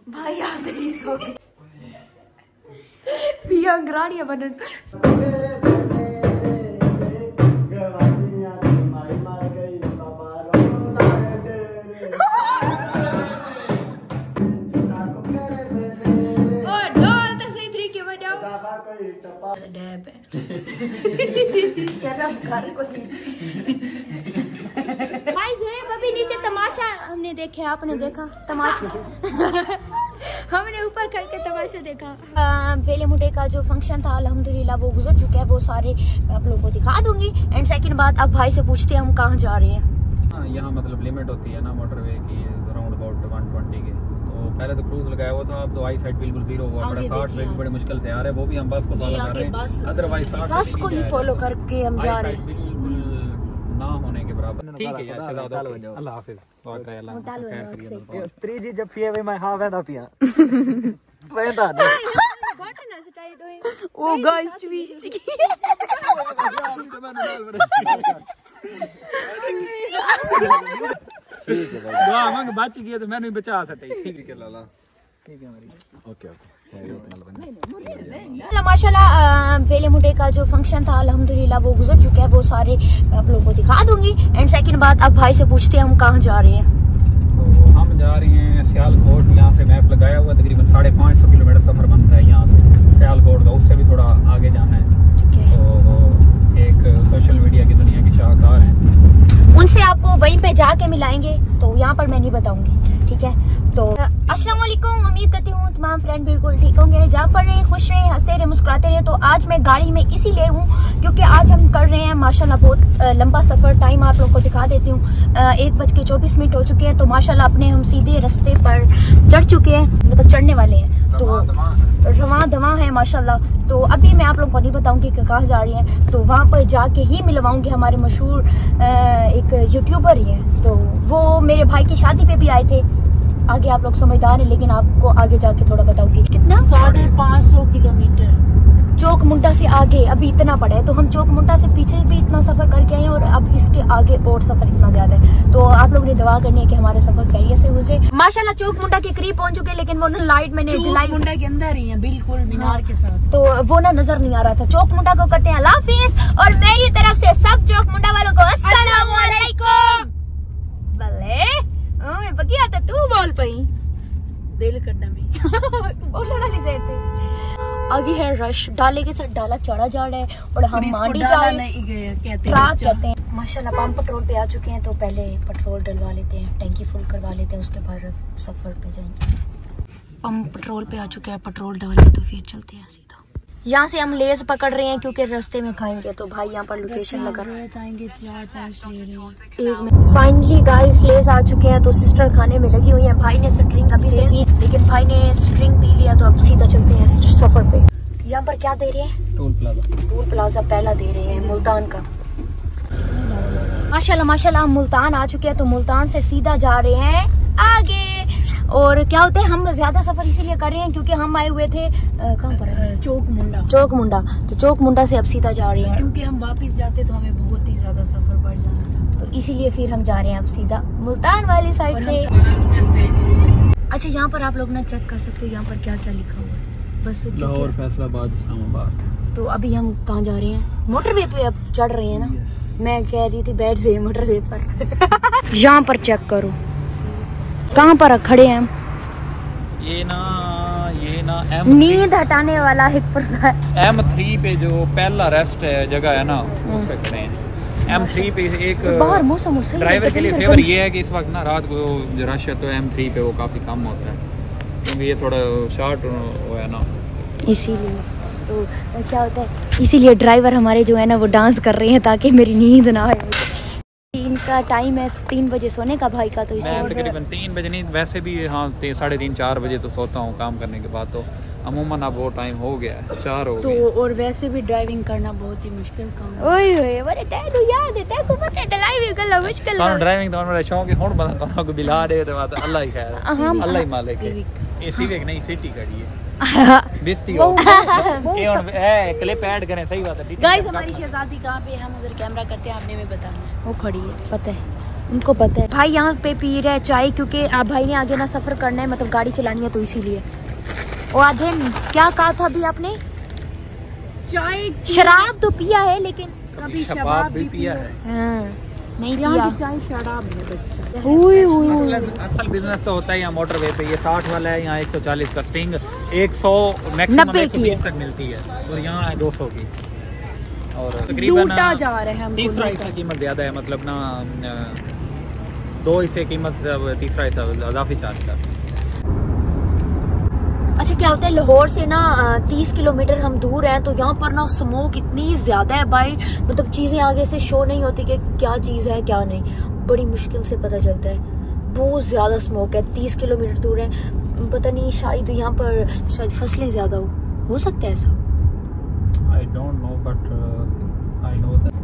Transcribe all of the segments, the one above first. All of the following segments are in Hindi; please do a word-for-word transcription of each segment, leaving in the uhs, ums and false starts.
भाई आते ही सो गए पिया अंगराड़िया बनन शर्म कर कोई भाई ज़ोएब अभी नीचे तमाशा हमने देखे, आपने देखा तमाशा हमने ऊपर करके तमाशा देखा। वेले मुंडे का जो फंक्शन था अल्हम्दुलिल्लाह वो गुजर चुका है, वो सारे आप लोगों को दिखा दूंगी। एंड सेकंड बात, अब भाई से पूछते हैं हम कहाँ जा रहे हैं। यहाँ मतलब लिमिट होती है ना मोटरवे की अराउंड अबाउट वन ट्वेंटी के, तो पहले तो क्रूज लगाया हुआ था, अब तो आई साइड बिल्कुल जीरो हुआ पड़ा, साठ पे भी बड़े मुश्किल से आ रहे हैं, वो भी हम बस को फॉलो कर रहे हैं, अदरवाइज बस को ही फॉलो करके हम जा रहे हैं बिल्कुल ना होने के बराबर। ठीक है यार, अल्लाह हाफिज। थ्री जी जब पिए वे मैं हां वेंदा पिया वेंदा ओ गाइस चीज ठीक है भाई, दुआ मंग बच गया तो मैंने भी बचा सके। ठीक है लाला, ठीक है मेरी, ओके ओके। माशाल्लाह वेले मुंडे का जो फंक्शन था अल्हम्दुलिल्लाह वो गुजर चुका है, वो सारे आप लोगों को दिखा दूंगी। एंड सेकंड बात, अब भाई से पूछते हैं हम कहाँ जा रहे हैं। तो हम जा रहे हैं सियालकोट, यहाँ से मैप लगाया हुआ तकरीबन साढ़े पाँच सौ किलोमीटर सफर बनता है यहाँ से सियालकोट का, उससे भी थोड़ा आगे जाना है। तो एक सोशल मीडिया की दुनिया की शाहकार हैं, उनसे आपको वहीं पे जाके मिलाएंगे, तो यहाँ पर मैं नहीं बताऊंगी, ठीक है। तो अस्सलाम वालेकुम, उम्मीद करती हूँ तमाम फ्रेंड बिल्कुल ठीक होंगे, जहाँ पर रहे खुश रहे, हंसते रहे, मुस्कुराते रहे। तो आज मैं गाड़ी में इसीलिए हूँ क्योंकि आज हम कर रहे हैं माशाल्लाह बहुत लंबा सफ़र। टाइम आप लोग को दिखा देती हूँ, एक बज के चौबीस मिनट हो चुके हैं। तो माशाल्लाह अपने हम सीधे रास्ते पर चढ़ चुके हैं, मतलब चढ़ने वाले हैं, तो रवां दवा है माशाल्लाह। तो अभी मैं आप लोगों को नहीं बताऊंगी कि कहाँ जा रही हैं, तो वहाँ पर जाके ही मिलवाऊंगी। हमारे मशहूर एक यूट्यूबर ही हैं, तो वो मेरे भाई की शादी पे भी आए थे। आगे आप लोग समझदार हैं, लेकिन आपको आगे जाके थोड़ा बताऊंगी। कितना साढ़े पाँच सौ किलोमीटर चौक मुंडा से आगे अभी इतना पड़ा है, तो हम चौक मुंडा से पीछे भी इतना सफर करके आए हैं और अब इसके आगे और सफर इतना ज्यादा है। तो आप लोग ने दुआ करनी है कि हमारा सफर खैरियत से गुजरे। माशाल्लाह चौक मुंडा के करीब पहुंच चुके, लेकिन वो लाइट मैंने जलाई मुंडा के अंदर ही है बिल्कुल मीनार के साथ, तो वो ना नजर नहीं आ रहा था। चौक मुंडा को करते हैं अल्लाह हाफिज, और मेरी तरफ से सब चौक मुंडा वालों को अस्सलाम वालेकुम। भले बकिया तो तू बोल पई दिल करना में बोलने वाली साइड थे। आगे है रश, डाले के साथ डाला चढ़ा जा रहा है और हम मांडी जा रहे हैं, कहते हैं। माशाल्लाह पंप पेट्रोल पे आ चुके हैं, तो पहले पेट्रोल डलवा लेते हैं, टैंकी फुल करवा लेते हैं, उसके बाद सफर पे जाएंगे। पंप पेट्रोल पे आ चुके हैं, पेट्रोल डाले तो फिर चलते हैं सीधा। यहाँ से हम लेज पकड़ रहे हैं क्योंकि रास्ते में खाएंगे, तो भाई यहाँ पर लोकेशन लगा रहे हैं। फाइनली गाइस लेज आ चुके हैं, तो सिस्टर खाने में लगी हुई है। भाई ने स्ट्रिंग अभी से पी, लेकिन भाई ने स्ट्रिंग पी लिया, तो अब सीधा चलते हैं सफर पे। यहाँ पर क्या दे रहे हैं? Toll plaza. टोल प्लाजा पहला दे रहे हैं मुल्तान का। माशाल्लाह माशाल्लाह हम मुल्तान आ चुके हैं, तो मुल्तान से सीधा जा रहे हैं आगे। और क्या होता है, हम ज्यादा सफर इसीलिए कर रहे हैं क्योंकि हम आए हुए थे कहाँ पर, चौक मुंडा चौक मुंडा तो चौक मुंडा से अब सीधा जा रहे हैं, क्योंकि हम वापस जाते तो हमें बहुत ही ज्यादा सफर बढ़ जाना था, तो इसीलिए फिर हम जा रहे हैं अब सीधा मुल्तान वाली साइड से। अच्छा यहाँ पर आप लोग ना चेक कर सकते हो, यहाँ पर क्या क्या लिखा हुआ है, बस लाहौर, फैसलाबाद, इस्लामाबाद। तो अभी हम कहाँ जा रहे हैं? मोटरवे पे अब चढ़ रहे हैं ना। मैं कह रही थी बैठ रहे मोटरवे पर। यहाँ पर चेक करो कहाँ पर खड़े हैं हम। ये ना ये ना एम नींद हटाने वाला एक एम थ्री पे जो पहला रेस्ट है जगह है ना, उस पे खड़े हैं। एम थ्री पे एक बाहर मौसम ड्राइवर के लिए फेवर ये है कि इस वक्त ना रात को जो रश है तो एम थ्री पे वो काफी कम होता है, क्योंकि ये थोड़ा शॉर्ट वो है ना, इसीलिए। तो क्या होता है, इसीलिए ड्राइवर हमारे जो है ना वो डांस कर रहे हैं ताकि मेरी नींद ना आए। तीन का टाइम है, तीन बजे सोने का भाई का, तो मैं तकरीबन तीन बजे नहीं, वैसे भी हाँ साढ़े तीन चार बजे तो सोता हूँ काम करने के बाद, तो अमूमन अब वो टाइम हो गया है, चार हो गए। तो और वैसे भी ड्राइविंग करना बहुत ही मुश्किल काम है। ओए ओए अरे तैनू याद है, तैनू पता है ड्राइविंग करना मुश्किल है। ड्राइविंग तो मेरा शौक है, हुन बंदा ਤੁਹਾਨੂੰ को बिला दे तो बात अल्लाह ही खैर, अल्लाह ही मालिक है। ये सिविक नहीं सिटी खड़ी है बिस्ती हो ये हुन ए क्लिप ऐड करें, सही बात है। गाइस हमारी शहजादी कहां पे है, हम उधर कैमरा करते हैं, आपने में बताना। वो खड़ी है पता है, उनको पता है। भाई यहाँ पे पी रहे चाय क्योंकि आप भाई ने आगे ना सफ़र करना है, मतलब गाड़ी चलानी है तो इसीलिए। और आधे क्या कहा था अभी आपने? चाय शराब तो पिया है लेकिन कभी शराब भी पिया है। हाँ, नहीं यहाँ पिया। की चाय शराब है बच्चा। हुई हुई असल बिजनेस तो होता है यहाँ मोटरवे पे। ये साठ वाला है, यहाँ एक सौ चालीस का स्टिंग, एक सौ मैक्सिमम नब्बे एक सौ की बीस है। तक मिलती है, और यहाँ है दो सौ की। और तकरीबन लूटा जा रहे हैं हमको। तीसरा हिस्सा कीमत ज़्यादा है, मतलब ना दो हिस्से कीमत, तीसरा हिस्सा इजाफी चार्ज का। अच्छा क्या होता है, लाहौर से ना तीस किलोमीटर हम दूर हैं, तो यहाँ पर ना स्मोक इतनी ज़्यादा है भाई, मतलब चीज़ें आगे से शो नहीं होती कि क्या चीज़ है क्या नहीं, बड़ी मुश्किल से पता चलता है। बहुत ज़्यादा स्मोक है, तीस किलोमीटर दूर है। पता नहीं शायद यहाँ पर शायद फसलें ज़्यादा हो हो सकता है ऐसा। I don't know but I know that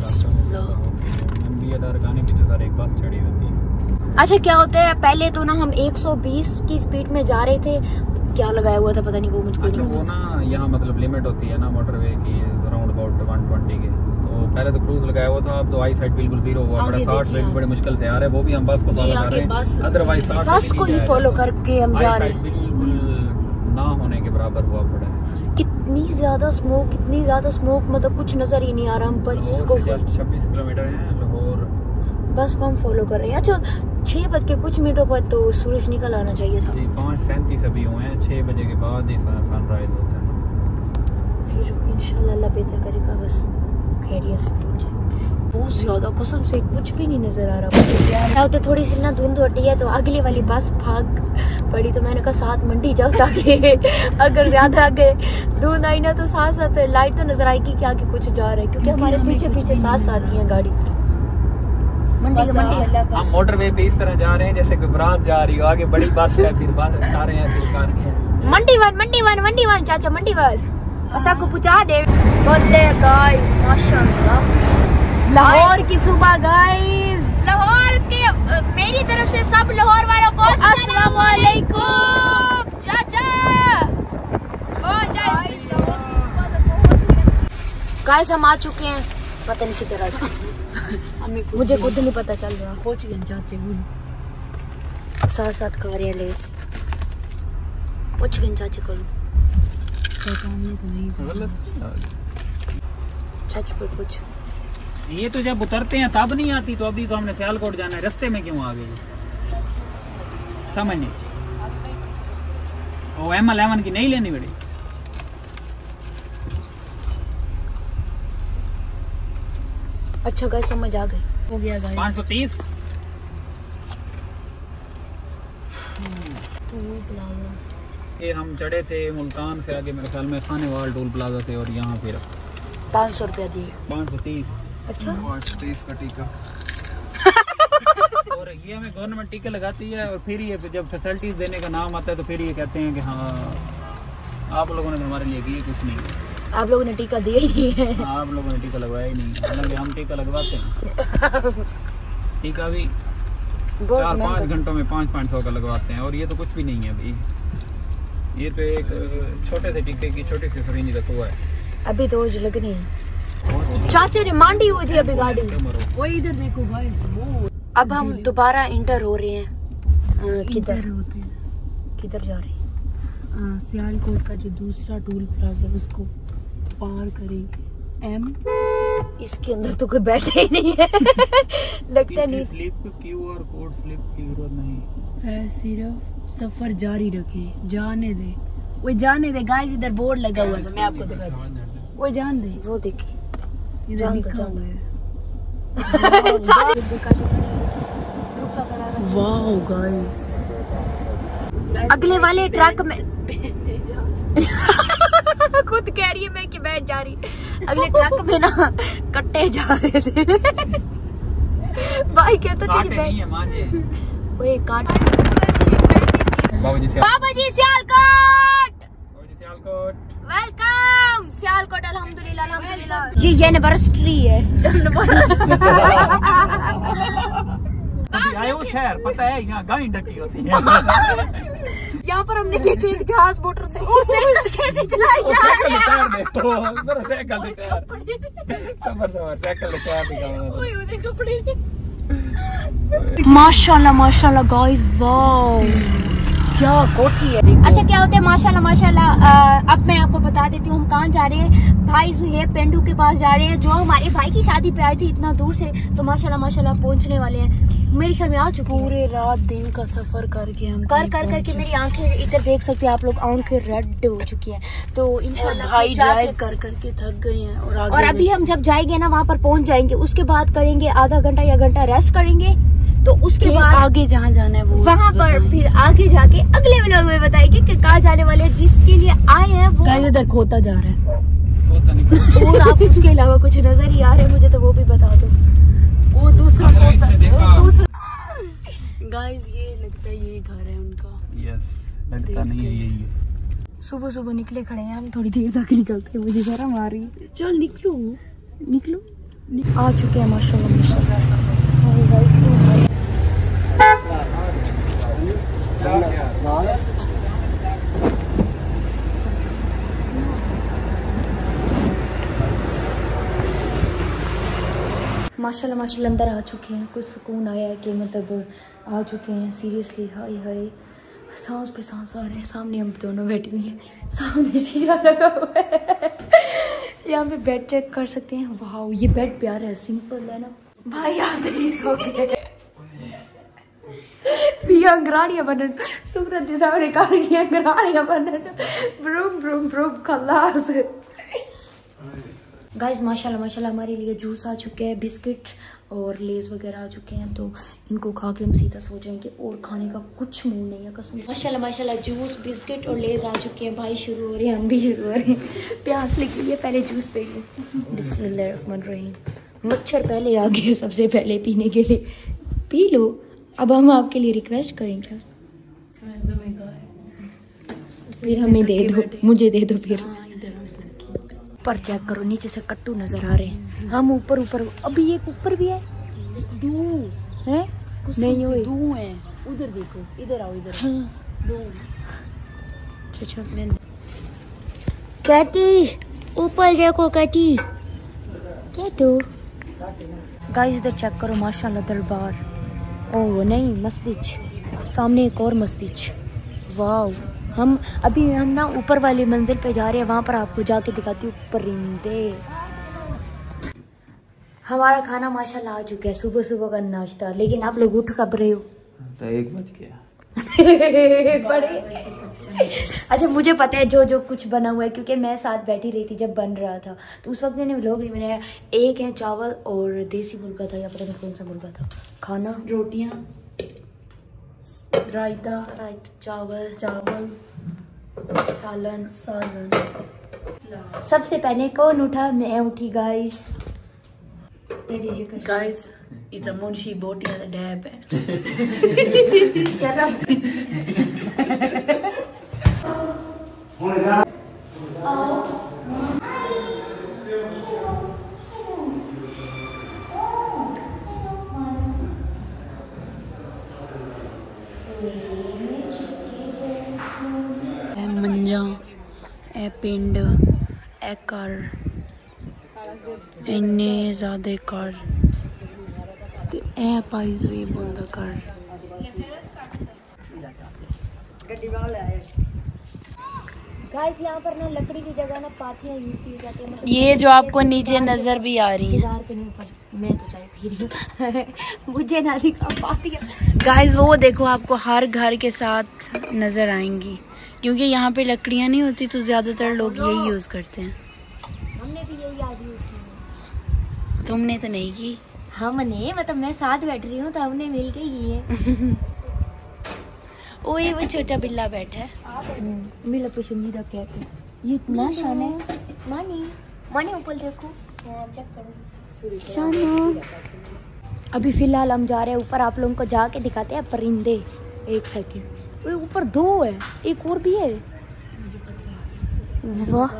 गाने पीछे सारे एक बस चढ़ी होती है। अच्छा क्या होता है, पहले तो ना हम एक सौ बीस की स्पीड में जा रहे थे, क्या लगाया हुआ था पता नहीं वो मुझको। अच्छा वो ना यहाँ मतलब लिमिट होती है ना मोटरवे की अराउंड अबाउट एक सौ बीस के, तो पहले तो क्रूज लगाया हुआ था, अब तो आई साइड बिल्कुल जीरो हुआ, बड़ा साठ पे बड़ी मुश्किल से आ रहे हैं, वो भी हम बस को फॉलो कर रहे हैं, अदरवाइज बस को ही फॉलो करके हम जा रहे हैं। बिल्कुल ना होने के बराबर हुआ पड़ा है। इतनी ज्यादा स्मोक, इतनी ज्यादा स्मोक, मतलब कुछ नजर ही नहीं आ रहा। हम बस को छब्बीस किलोमीटर है लाहौर, बस को हम फॉलो कर रहे हैं। अच्छा छह बज के कुछ मिनटों पर तो सूरज निकल आना चाहिए था। पाँच सैंतीस अभी हुए हैं, छः बजे के बाद ही सनराइज होता है। फिर इंशाल्लाह अल्लाह बेहतर करेगा, बस खैरियत से पहुंच जाए। बहुत ज्यादा कसम से कुछ भी नहीं नजर आ रहा। क्या होता, थोड़ी सी ना धुंध होती है तो अगली वाली बस भाग पड़ी, तो मैंने कहा साथ मंडी जाओ ताकि अगर ज्यादा आगे धुंध आई ना तो साथ साथ लाइट तो नजर आएगी कि आगे कुछ जा रहा है, क्योंकि हमारे पीछे पीछे साथ साथ ही है गाड़ी। मंडी मंडी हम मोटरवे पे इस तरह जा रहे हैं जैसे कोई बारात जा रही हो, आगे बड़ी बस है, फिर बस आ रहे हैं, फिर कार है। मंडी वन मंडी वन मंडी वन चाचा मंडी वन ऐसा को पूछा दे। बोले गाइस माशाल्लाह, लाहौर की सुबह गाइस, लाहौर के मेरी तरफ से सब लाहौर वालों को अस्सलाम वालेकुम। चाचा ओ गाइस हम आ चुके हैं, पता नहीं किधर आ चुके मुझे खुद नहीं पता चल रहा। पहुंच गए चाचे, साथ साथ खा रहे हैं लेस। पहुंच गए चाचे को, सच पर कुछ ये तो जब उतरते हैं तब नहीं आती, तो अभी तो हमने सियालकोट जाना है, रास्ते में क्यों आ गई समझ नहीं। ओ एम इलेवन की नहीं लेनी बड़ी। अच्छा गाइस समझ आ गई, हो गया गाइस। पाँच सौ तीस ये हम चढ़े थे मुल्तान से आगे, मेरे ख्याल में खानेवाल टोल प्लाजा थे, और यहाँ फिर पाँच सौ रुपया दिए। पाँच सौ तीस अच्छा पाँच सौ तीस का टीका। और ये हमें गवर्नमेंट टीके लगाती है, और फिर ये जब फैसिलिटीज देने का नाम आता है तो फिर ये कहते हैं कि हाँ आप लोगों ने हमारे लिए किए कुछ नहीं, आप लोगों ने टीका दिया ही नहीं है। आप लोगों ने टीका लगवाया ही नहीं, हालांकि हम टीका लगवाते हैं। टीका भी चार पाँच घंटों में पाँच पाँच सौ का लगवाते हैं, और ये तो कुछ भी नहीं है भाई, ये तो एक छोटे से टीके की छोटी सी सरिंज रस हुआ है। अभी तो जो लगनी है, चाचा ने मांडी हुई थी अभी गाड़ी। वो इधर देखो गाइस, वो अब हम दोबारा इंटर हो रहे हैं। किधर होते हैं, किधर जा रहे हैं? सियालकोट का जो दूसरा टोल प्लाजा उसको पार करें। एम इसके अंदर तो कोई बैठे ही नहीं है लगता नहीं। स्लिप क्यूआर कोड स्लिप की जरूरत नहीं है, सिर्फ सफर जारी रखे, जाने दे। वो जाने दे गाइस, इधर बोर्ड लगा हुआ था, मैं आपको दिखा दूं। वो जान दे, वो देखिए इधर जान लिखा दो, जान हुआ है। वाओ गाइस, अगले वाले ट्रक में खुद कह रही है मैं कि बैठ जा रही। अगले ट्रक में ना कट्टे जा रहे थे भाई कहते थे कि नहीं है मांझे। ओए काट। बाबूजी से बाबूजी सियालकोट, बाबूजी सियालकोट वेलकम सियालकोट। अल्हम्दुलिल्लाह अल्हम्दुलिल्लाह। ये एनिवर्सरी है आए वो शहर पता है, यहाँ गाय डटी होती है। यहाँ पर हमने देखी एक जहाज मोटर से वो साइकिल कैसे चलाई जा रही है। देखो मेरा साइकिल से टायर सफर सफर साइकिल से टायर दिखा। ओए ओए कपड़े माशाल्लाह माशाल्लाह गाइस, वाओ क्या कोठी है। अच्छा क्या होता है माशाल्लाह माशाल्लाह। अब मैं आपको बता देती हूँ हम कहाँ जा रहे हैं। भाई जुहेब पेंडू के पास जा रहे हैं, जो हमारे भाई की शादी पे आई थी इतना दूर से। तो माशाल्लाह माशाल्लाह पहुँचने वाले हैं, मेरे ख्याल में आ चुके हैं। पूरे रात दिन का सफर करके हम कर कर करके मेरी आंखें इधर देख सकते हैं आप लोग, आंखें रेड हो चुकी हैं। तो इंशाल्लाह भाई ड्राइव कर करके थक गए हैं और आगे और अभी हम जब जाएंगे ना वहाँ पर पहुँच जाएंगे, उसके बाद करेंगे आधा घंटा या घंटा रेस्ट करेंगे। तो उसके बाद आगे जहाँ जाना है वो वहाँ पर फिर आगे जाके अगले व्लॉग में बताएंगे कि कहाँ जाने वाले हैं। जिसके लिए आए हैं वो इधर खोता जा रहा है और आप उसके अलावा कुछ नजर ही आ रहे हैं मुझे, तो वो भी बता दो। वो दूसरा खोता, वो दूसरा। गाइस ये लगता है ये घर है उनका। यस, लगता नहीं है यही है। सुबह सुबह निकले खड़े हैं हम, थोड़ी देर तक निकलते हैं, मुझे शर्म आ रही है। चल निकलो निकलो। आ चुके हैं माशाल्लाह माशाल्लाह। माशाल्लाह माशाल्लाह अंदर आ चुके हैं, कुछ सुकून आया है कि मतलब आ चुके हैं। सीरियसली हाय हाय, सांस पे सांस आ रहे हैं। सामने हम दोनों बैठी हुई हैं, सामने शीशा लगा हुआ है। यहाँ पे बेड चेक कर सकते हैं। वाह ये बेड प्यारा है, सिंपल है ना। भाई आते ही सो गए पिया अंगराड़ियाँ बनन सूरत के सामने कारियाँ अंगराड़ियाँ बनन ब्रूम ब्रूम ब्रूम खल्लास। गाइस माशाल्लाह माशाल्लाह हमारे लिए जूस आ चुके हैं, बिस्किट और लेस वगैरह आ चुके हैं। तो इनको खा के हम सीधा सो जाएंगे और खाने का कुछ मूड नहीं है कसम से। माशाल्लाह माशाल्लाह जूस बिस्किट और लेस आ चुके हैं। भाई शुरू हो रहे हैं, हम भी शुरू हो रहे हैं। प्यास लगी है, पहले जूस पी लो। बिस्मिल्लाहिर्रहमानिर्रहीम। मच्छर पहले आ गए सबसे पहले पीने के लिए, पी लो। अब हम आपके लिए रिक्वेस्ट करेंगे, फिर हमें दे दो, मुझे दे दो फिर। ऊपर चेक करो, नीचे से कट्टू नजर आ रहे हैं। हम ऊपर ऊपर, अभी एक ऊपर भी है, दो है नहीं हुई, दो है उधर देखो, इधर आओ इधर। हाँ। दो अच्छा कैटी ऊपर देखो, कैटी कैटू। गाइस इधर चेक करो माशाल्लाह दरबार। ओह नहीं मस्जिद, सामने एक और मस्जिद। वाह हम अभी हम ना ऊपर वाली मंजिल पे जा रहे हैं, वहाँ पर आपको जाके दिखाती हूँ परिंदे। हमारा खाना माशाल्लाह आ चुका है, सुबह सुबह का नाश्ता। लेकिन आप लोग उठ कब रहे हो? तो एक बज गया बड़े अच्छा मुझे पता है जो जो कुछ बना हुआ है, क्योंकि मैं साथ बैठी रही थी जब बन रहा था। तो उस वक्त मैंने व्लॉग नहीं बनाया। एक है चावल और देसी मुर्गा था, या पता नहीं कौन सा मुर्गा था। खाना रोटियां, रायता, रायता चावल चावल, सालन सालन। सबसे पहले कौन उठा? मैं उठी गाइस। तेरी ये कश गाइस इधर मुंशी बोटियां दा डैब है। शर्म। ए मंजा, ए पिंड, ए कर, इन्ने ज़्यादा कर, ते ए पाई जो ये बंदा कर। गाइस यहाँ पर ना लकड़ी की जगह ना पाथियाँ यूज की जाती है। मतलब ये जो आपको नीचे नजर भी आ रही है, दीवार के ऊपर, मैं तो चाय पी रही हूँ मुझे ना दिखा पाथियाँ। गाइस वो देखो आपको हर घर के साथ नजर आएंगी, क्योंकि यहाँ पे लकड़ियाँ नहीं होती तो ज्यादातर लोग यही यूज करते हैं। हमने भी यही आज यूज की। तुमने तो नहीं की? हमने मतलब मैं साथ बैठ रही हूँ तो हमने मिल के की है। ओ ये वो छोटा बिल्ला बैठा है, मेरा पसंदीदा कैट है ये। इतना शान है मानी, मानी ऊपर देखो, चेक करो शान। अभी फिलहाल हम जा रहे हैं ऊपर, आप लोगों को जाके दिखाते हैं परिंदे। एक सेकंड, ऊपर दो है, एक और भी है। वाह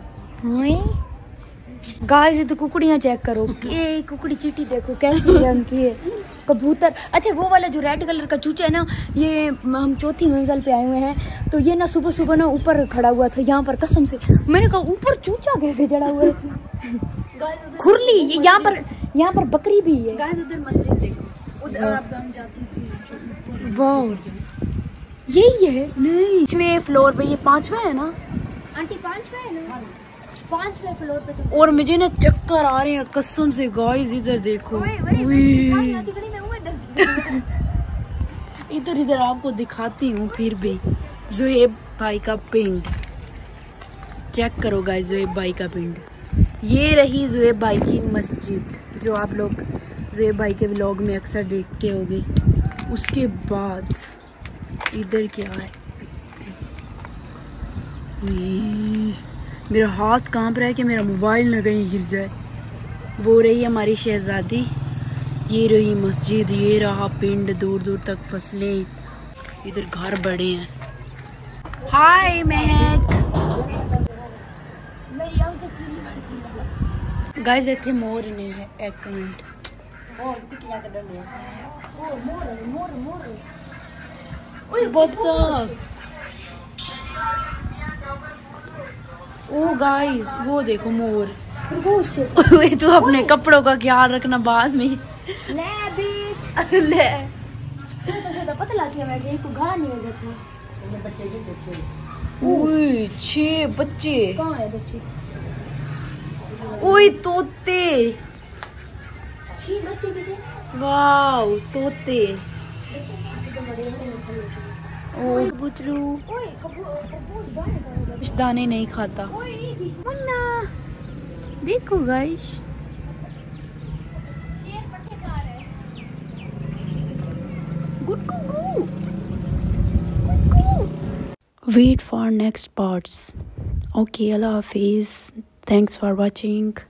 गाइस ये तो कुकड़ियाँ चेक करो, ये कुकड़ी चीटी देखो कैसी रंग की है। कबूतर, अच्छा वो वाला जो रेड कलर का चूचा है ना, ये हम चौथी मंजिल पे आए हुए हैं। तो ये ना सुबह सुबह ना ऊपर खड़ा हुआ था यहाँ पर, कसम से मैंने कहा ऊपर चूचा कैसे चढ़ा हुआ है। खुरली, यहाँ पर यहाँ पर बकरी भी है। गाइस उधर मस्जिद देखो, उधर आप हम जाती थी। वाह, यही है? नहीं, पांचवें फ्लोर पे, ये पांचवा है ना आंटी? पांचवा है ना? पांचवे फ्लोर पे तो। और मुझे ना चक्कर आ रहे हैं कसम से गाइस। इधर देखो, ओए, अरे मैं आती खड़ी मैं हूं इधर। इधर इधर आपको दिखाती हूँ फिर भी। ज़ुहैब भाई का पिंड चेक करो गाइस, ज़ुहैब भाई का पिंड। ये रही ज़ुहैब भाई की मस्जिद जो आप लोग ज़ुहैब भाई के व्लॉग में अक्सर देखते होंगे। उसके बाद इधर क्या है, ये मेरा हाथ कांप रहा है कि मेरा मोबाइल ना कहीं गिर जाए। वो रही हमारी शहजादी, ये रही मस्जिद, ये रहा पिंड, दूर दूर तक फसलें, इधर घर बड़े हैं। हाय महक। गाइस इतने मोर ने है एक मिनट। बतख। ओ गाइस वो देखो मोर। वे तो अपने कपड़ों का ख्याल रखना बाद में। ले अभी ले तो छोटा पतला थी मैं कि इसको घाव नहीं हो जाता। ये बच्चे के पीछे ओए छह बच्चे। कहां है बच्चे? ओए तोते। छह बच्चे कितने? वाव तोते। बच्चे बड़े बड़े। ओ बुतरू ओए कबूतर दाने दाने। कुछ दाने नहीं खाता। ओए मुन्ना देखो गाइस, शेर पट्टे खा रहे हैं। Guddu wait for next parts. Okay, Allah Hafiz. Thanks for watching.